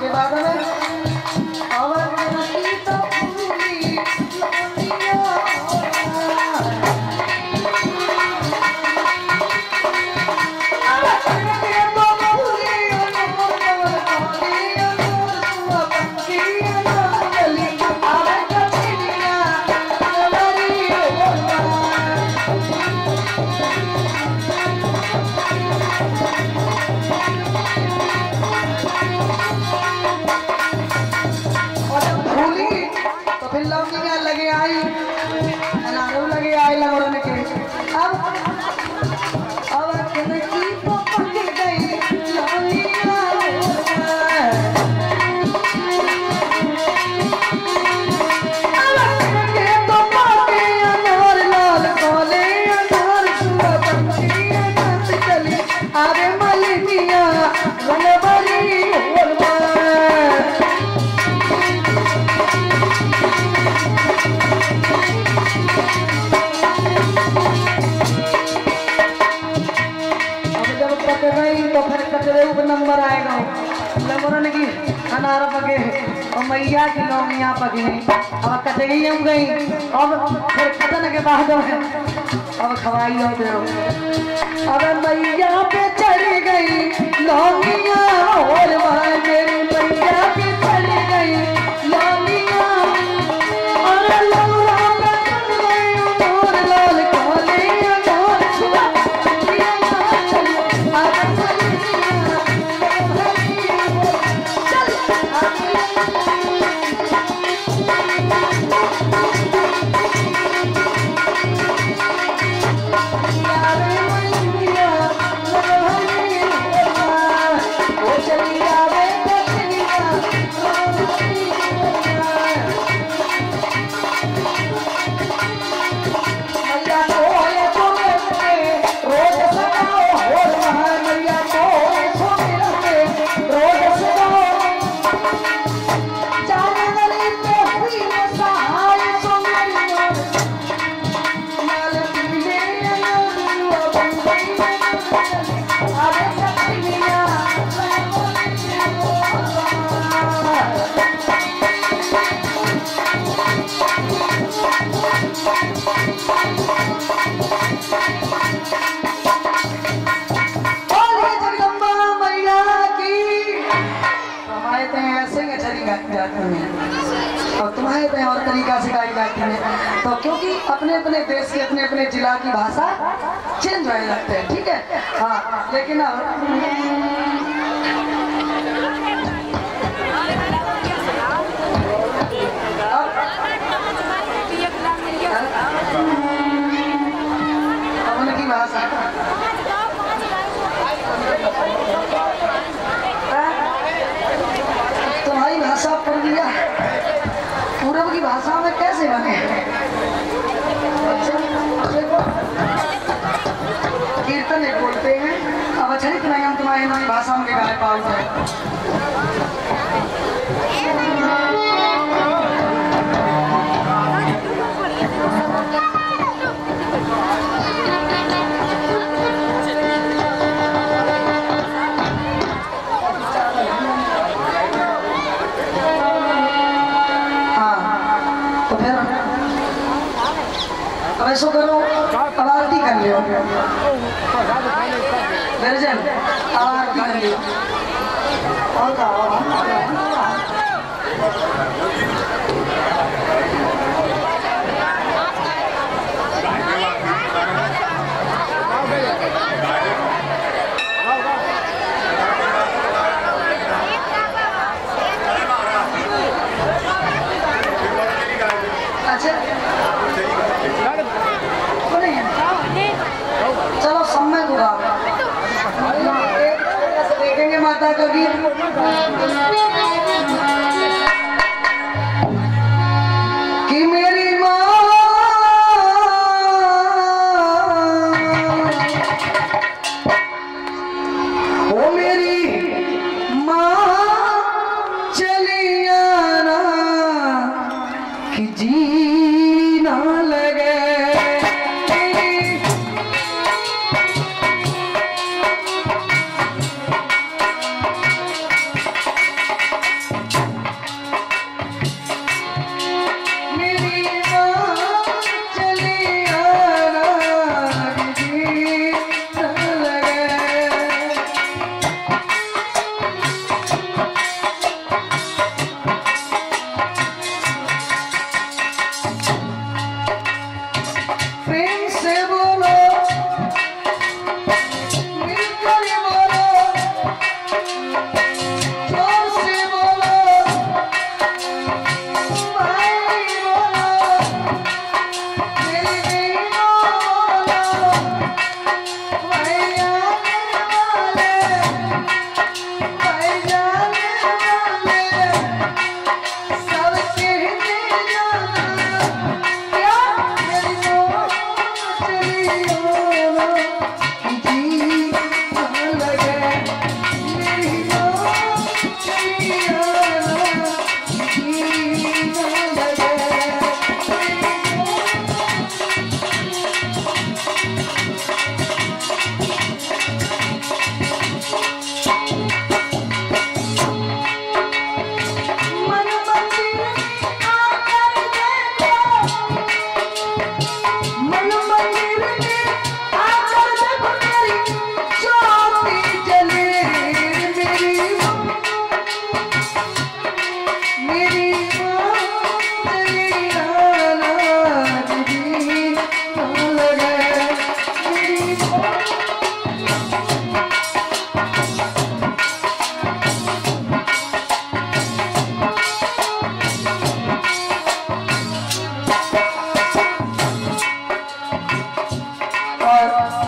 के बाद में और तो पूरी लगे आई अनारू लगे आई लगोड़ने के अब की तो पक गई लालिया के तो पाके अनार लाल कोले अनार सुआ पंछी नाच चली अरे मलिनिया रंगबरी तो फिर कचरे ऊपर नंबर आएगा नंबर की अनार पके और मैया की लौंगियाँ पकी अब कचरी हम गई अब फिर कचन के बाद अब खवाई होते हो अब मैया पे चढ़ गई लौंगियाँ और मेरी मैया पे चढ़ गई लौंगियाँ और लाल कोले और तुम्हारे पे और तरीका से गाई जाती है तो क्योंकि अपने अपने देश के अपने अपने जिला की भाषा चेंज होने लगते हैं ठीक है हाँ लेकिन अब उनकी भाषा तुम्हारी भाषा पूर्विया पूरब की भाषा में कैसे बने कीर्तन एक बोलते हैं अब अच्छा नहीं हम तुम्हारी नई भाषा में गाने पाओगे ऐसा करो अब आरती कर लियो दर्जन आरती कर लियो और चलो सम्यक होगा देखेंगे माता का गीत कि मेरी माँ ओ मेरी माँ चली आना कि जीना लगे और